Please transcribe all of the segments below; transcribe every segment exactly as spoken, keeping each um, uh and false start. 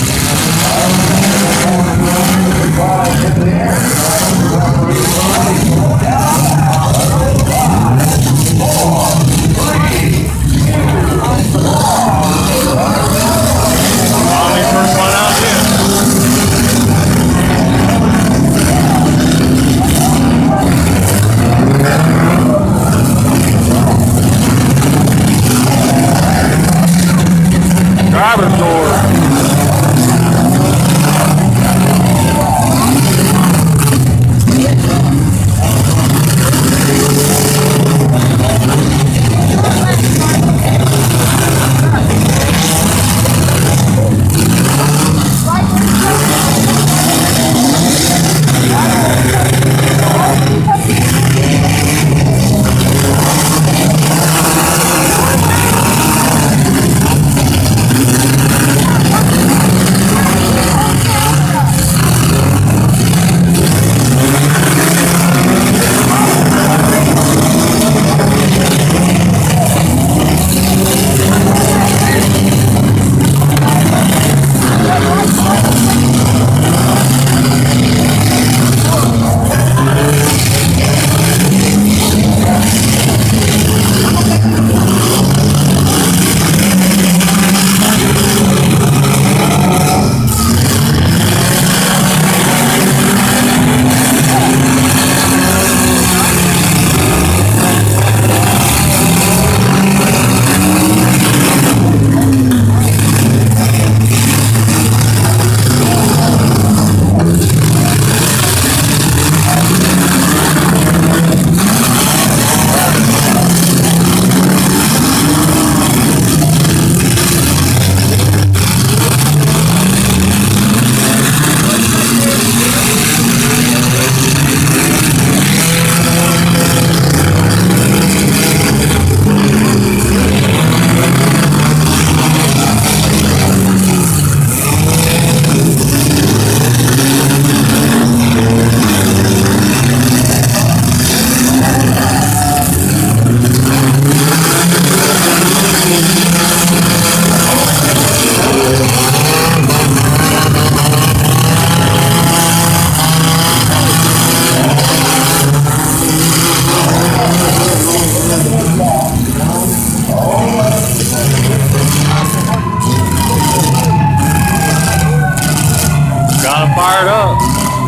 fired up.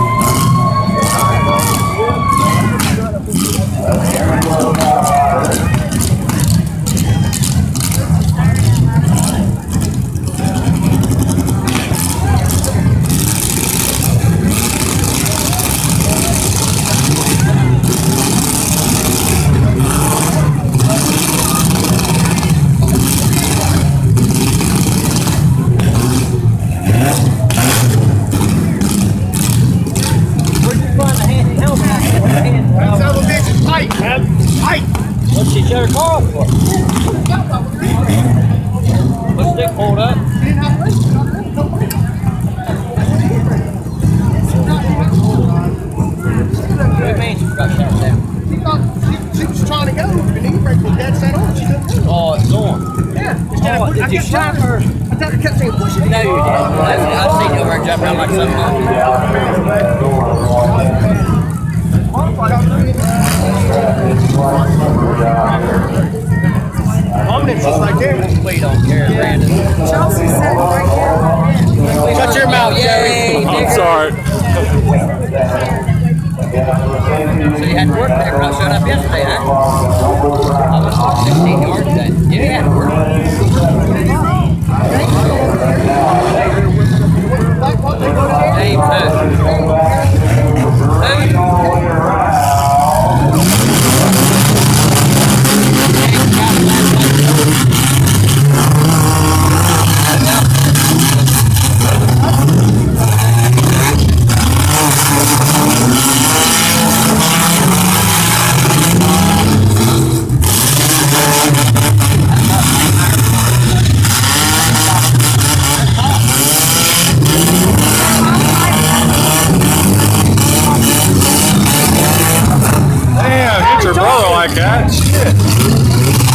Pike! What's she shut her car off for? What's stick pulled up? What do you mean she got shut down? She thought she, she was trying to go, and he brake was dead set on. She couldn't go. Oh, it's on. Yeah. Oh, I did you kept shut trying- her? I thought I kept saying push it. No, you didn't. I've seen you over and jump around like something. Omnibus is right there. We don't care, Brandon. Chelsea said right there. Shut your mouth, Jerry. I'm sorry. So you had to work there when I showed up yesterday, huh? I was like sixteen yards then. Yeah, you had to work. James, Damn, get your brother like that. Shit.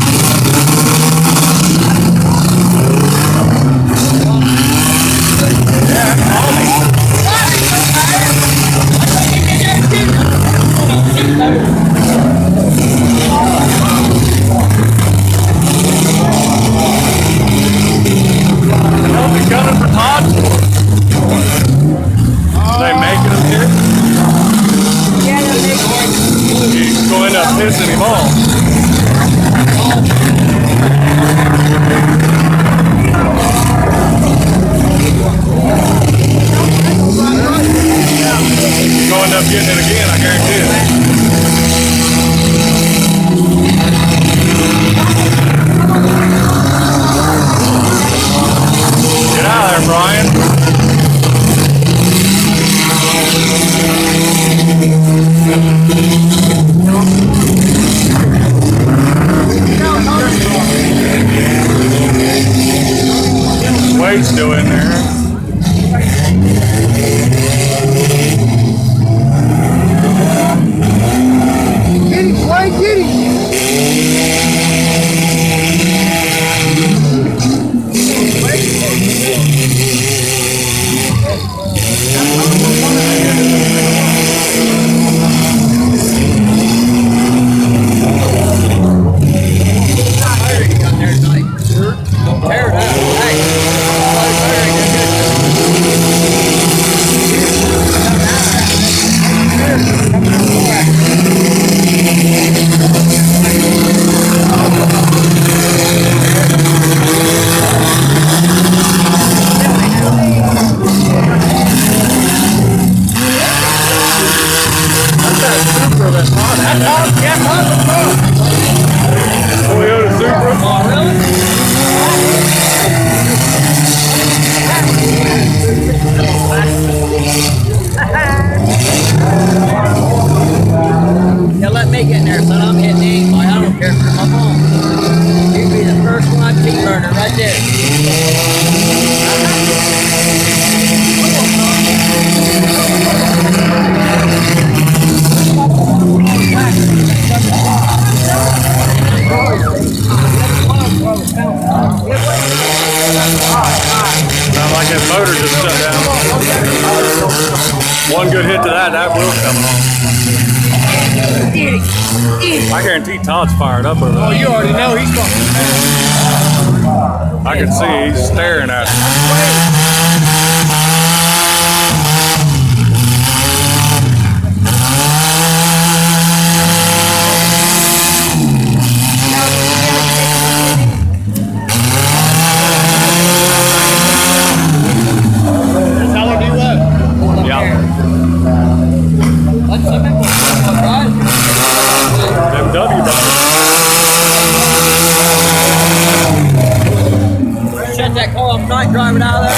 Get him, Wayne, get him! Tear it up. Hey. Yeah, let me get in there, son. I'm hitting anybody. I don't care if you're my mom. You'd be the first one I'd keep burner right there. Sound like that motor just shut down. One good hit to that, that wheel's coming on. I guarantee Todd's fired up over there. Oh, you already know he's fucking. I can see he's staring at it. Tell her do what? Yeah. Let's let me put one right. M W brother. Shut that car off night, drive it out of there.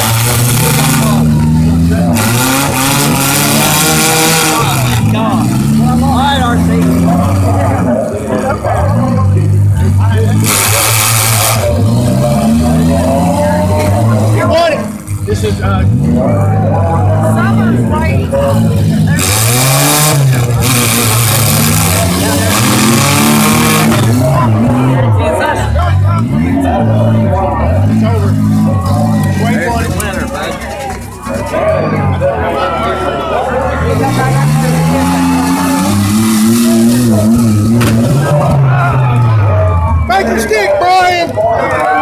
Oh, God. All right, R C. You want it? This is, uh... Summer's right. It's over. Wait for it. Winner, bud. Make your stick, Brian!